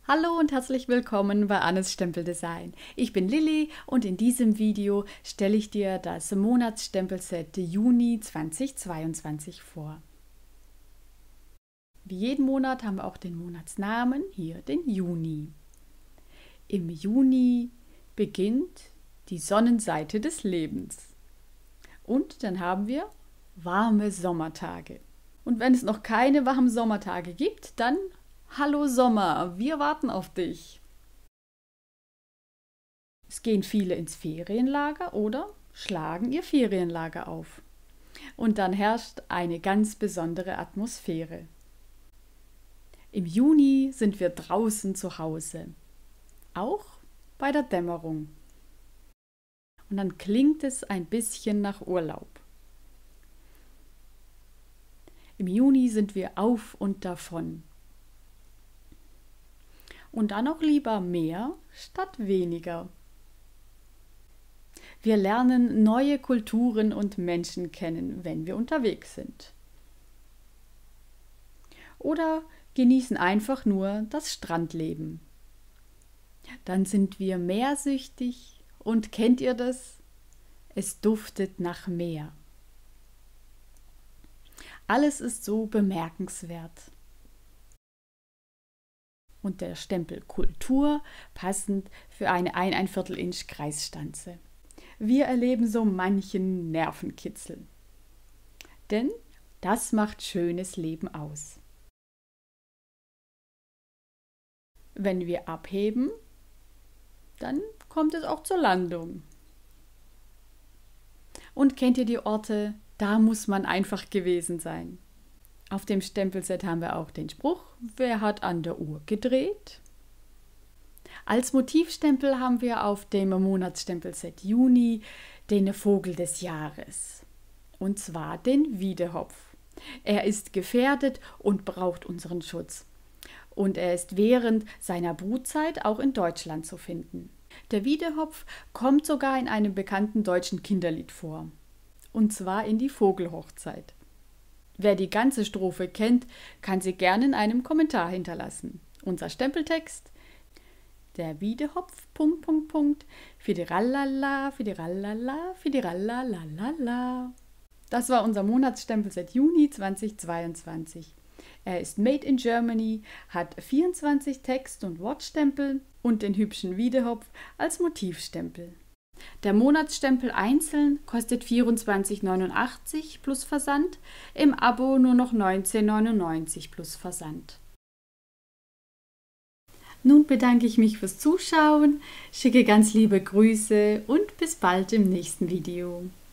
Hallo und herzlich willkommen bei Annes Stempeldesign. Ich bin Lilly und in diesem Video stelle ich dir das Monatsstempelset Juni 2022 vor. Wie jeden Monat haben wir auch den Monatsnamen, hier den Juni. Im Juni beginnt die Sonnenseite des Lebens. Und dann haben wir warme Sommertage. Und wenn es noch keine warmen Sommertage gibt, dann hallo Sommer, wir warten auf dich. Es gehen viele ins Ferienlager oder schlagen ihr Ferienlager auf. Und dann herrscht eine ganz besondere Atmosphäre. Im Juni sind wir draußen zu Hause, auch bei der Dämmerung. Und dann klingt es ein bisschen nach Urlaub. Im Juni sind wir auf und davon. Und dann auch lieber mehr statt weniger. Wir lernen neue Kulturen und Menschen kennen, wenn wir unterwegs sind. Oder genießen einfach nur das Strandleben. Dann sind wir meersüchtig und kennt ihr das? Es duftet nach Meer. Alles ist so bemerkenswert. Und der Stempel Kultur passend für eine 1,25 Inch Kreisstanze. Wir erleben so manchen Nervenkitzel. Denn das macht schönes Leben aus. Wenn wir abheben, dann kommt es auch zur Landung. Und kennt ihr die Orte? Da muss man einfach gewesen sein. Auf dem Stempelset haben wir auch den Spruch, wer hat an der Uhr gedreht? Als Motivstempel haben wir auf dem Monatsstempelset Juni den Vogel des Jahres. Und zwar den Wiedehopf. Er ist gefährdet und braucht unseren Schutz. Und er ist während seiner Brutzeit auch in Deutschland zu finden. Der Wiedehopf kommt sogar in einem bekannten deutschen Kinderlied vor. Und zwar in die Vogelhochzeit. Wer die ganze Strophe kennt, kann sie gerne in einem Kommentar hinterlassen. Unser Stempeltext: Der Wiedehopf, Fidirallala, Fidirallala, Fidirallala. Das war unser Monatsstempelset Juni 2022. Er ist made in Germany, hat 24 Text- und Wortstempel und den hübschen Wiedehopf als Motivstempel. Der Monatsstempel einzeln kostet 24,89 plus Versand, im Abo nur noch 19,99 plus Versand. Nun bedanke ich mich fürs Zuschauen, schicke ganz liebe Grüße und bis bald im nächsten Video.